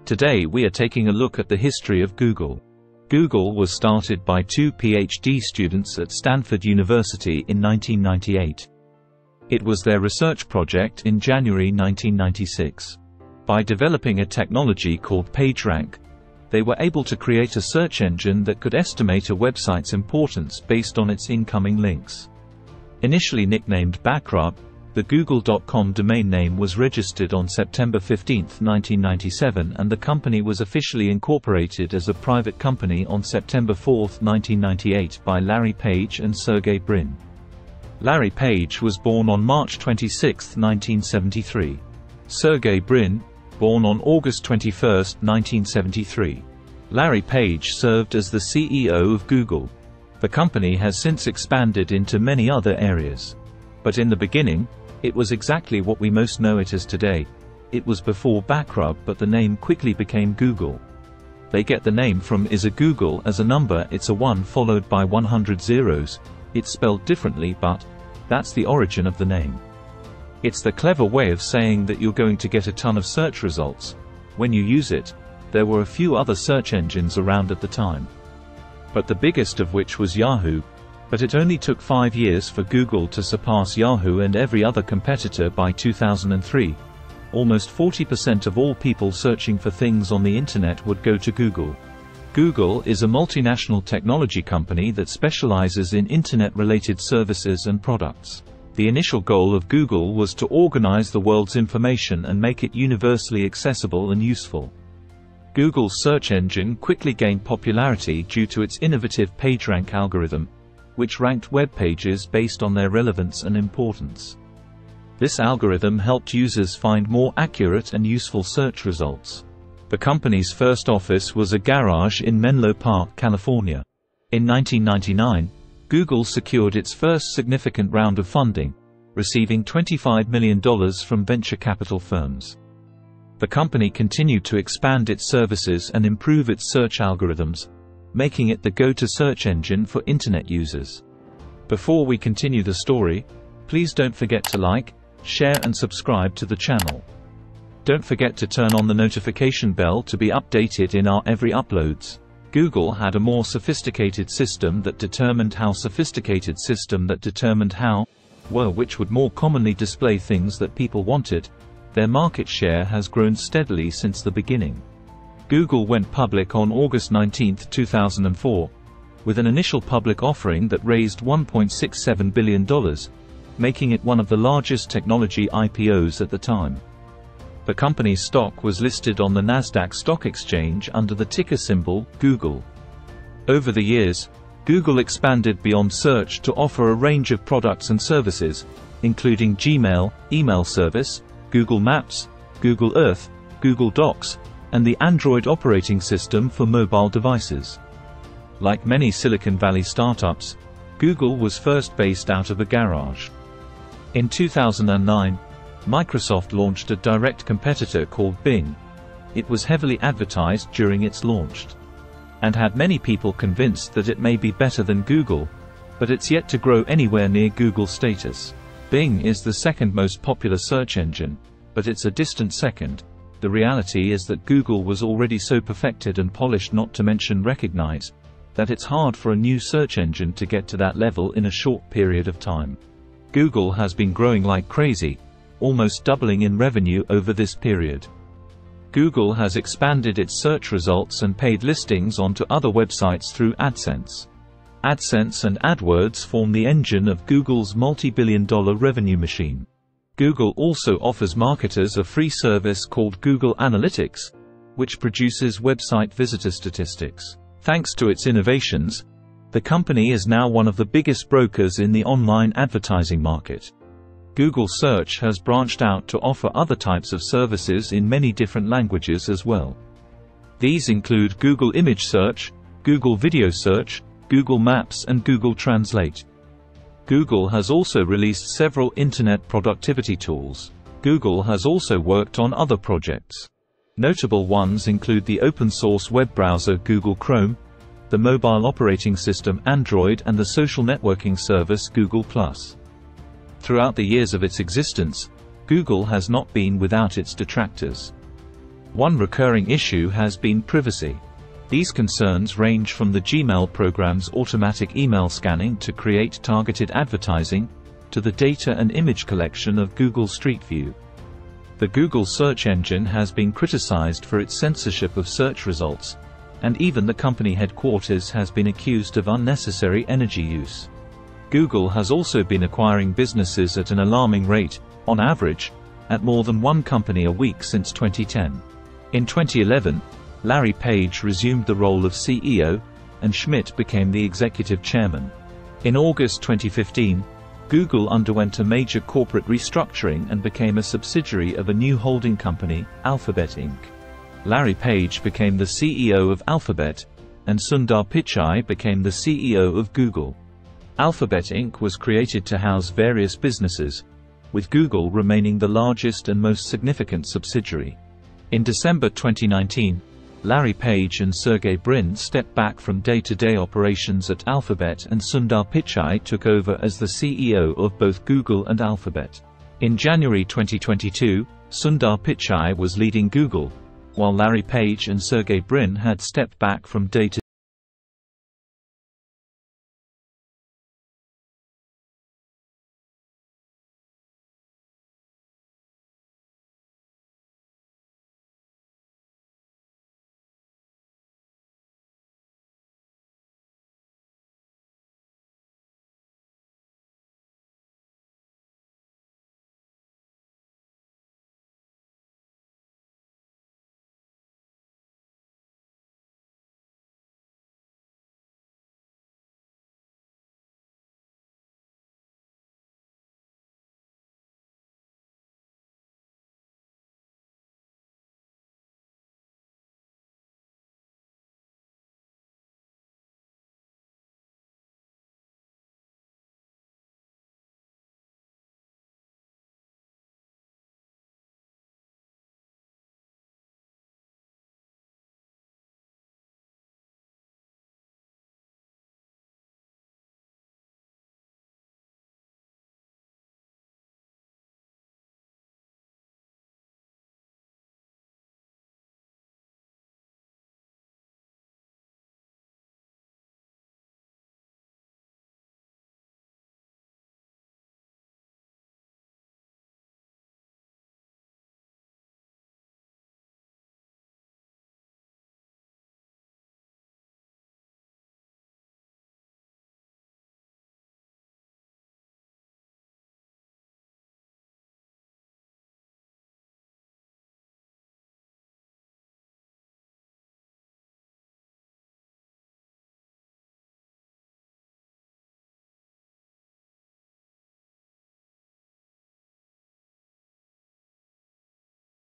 Today we are taking a look at the history of Google. Google was started by two PhD students at Stanford University in 1998. It was their research project in January 1996. By developing a technology called PageRank, they were able to create a search engine that could estimate a website's importance based on its incoming links. Initially nicknamed Backrub, the Google.com domain name was registered on September 15, 1997, and the company was officially incorporated as a private company on September 4, 1998 by Larry Page and Sergey Brin. Larry Page was born on March 26, 1973. Sergey Brin, born on August 21, 1973. Larry Page served as the CEO of Google. The company has since expanded into many other areas. But in the beginning, it was exactly what we most know it as today. It was before Backrub, but the name quickly became Google. They get the name from is a Google as a number, it's a 1 followed by 100 zeros. It's spelled differently, but that's the origin of the name. It's the clever way of saying that you're going to get a ton of search results. When you use it, there were a few other search engines around at the time, but the biggest of which was Yahoo. But it only took 5 years for Google to surpass Yahoo and every other competitor. By 2003, almost 40% of all people searching for things on the internet would go to Google. Google is a multinational technology company that specializes in internet-related services and products. The initial goal of Google was to organize the world's information and make it universally accessible and useful. Google's search engine quickly gained popularity due to its innovative PageRank algorithm, which ranked web pages based on their relevance and importance. This algorithm helped users find more accurate and useful search results. The company's first office was a garage in Menlo Park, California. In 1999, Google secured its first significant round of funding, receiving $25 million from venture capital firms. The company continued to expand its services and improve its search algorithms, making it the go-to search engine for internet users. Before we continue the story, please don't forget to like, share and subscribe to the channel. Don't forget to turn on the notification bell to be updated in our every uploads. Google had a more sophisticated system that determined how, which would more commonly display things that people wanted. Their market share has grown steadily since the beginning. Google went public on August 19, 2004, with an initial public offering that raised $1.67 billion, making it one of the largest technology IPOs at the time. The company's stock was listed on the Nasdaq Stock Exchange under the ticker symbol Google. Over the years, Google expanded beyond search to offer a range of products and services, including Gmail, email service, Google Maps, Google Earth, Google Docs, and the Android operating system for mobile devices. Like many Silicon Valley startups, Google was first based out of a garage. In 2009, Microsoft launched a direct competitor called Bing. It was heavily advertised during its launch, and had many people convinced that it may be better than Google, but it's yet to grow anywhere near Google's status. Bing is the second most popular search engine, but it's a distant second. The reality is that Google was already so perfected and polished, not to mention recognized, that it's hard for a new search engine to get to that level in a short period of time. Google has been growing like crazy, almost doubling in revenue over this period. Google has expanded its search results and paid listings onto other websites through AdSense. AdSense and AdWords form the engine of Google's multi-billion-dollar revenue machine. Google also offers marketers a free service called Google Analytics, which produces website visitor statistics. Thanks to its innovations, the company is now one of the biggest brokers in the online advertising market. Google Search has branched out to offer other types of services in many different languages as well. These include Google Image Search, Google Video Search, Google Maps and Google Translate. Google has also released several internet productivity tools. Google has also worked on other projects. Notable ones include the open-source web browser Google Chrome, the mobile operating system Android and the social networking service Google+. Throughout the years of its existence, Google has not been without its detractors. One recurring issue has been privacy. These concerns range from the Gmail program's automatic email scanning to create targeted advertising, to the data and image collection of Google Street View. The Google search engine has been criticized for its censorship of search results, and even the company headquarters has been accused of unnecessary energy use. Google has also been acquiring businesses at an alarming rate, on average, at more than one company a week since 2010. In 2011, Larry Page resumed the role of CEO, and Schmidt became the executive chairman. In August 2015, Google underwent a major corporate restructuring and became a subsidiary of a new holding company, Alphabet Inc. Larry Page became the CEO of Alphabet, and Sundar Pichai became the CEO of Google. Alphabet Inc. was created to house various businesses, with Google remaining the largest and most significant subsidiary. In December 2019, Larry Page and Sergey Brin stepped back from day-to-day operations at Alphabet, and Sundar Pichai took over as the CEO of both Google and Alphabet. In January 2022, Sundar Pichai was leading Google, while Larry Page and Sergey Brin had stepped back from day-to-day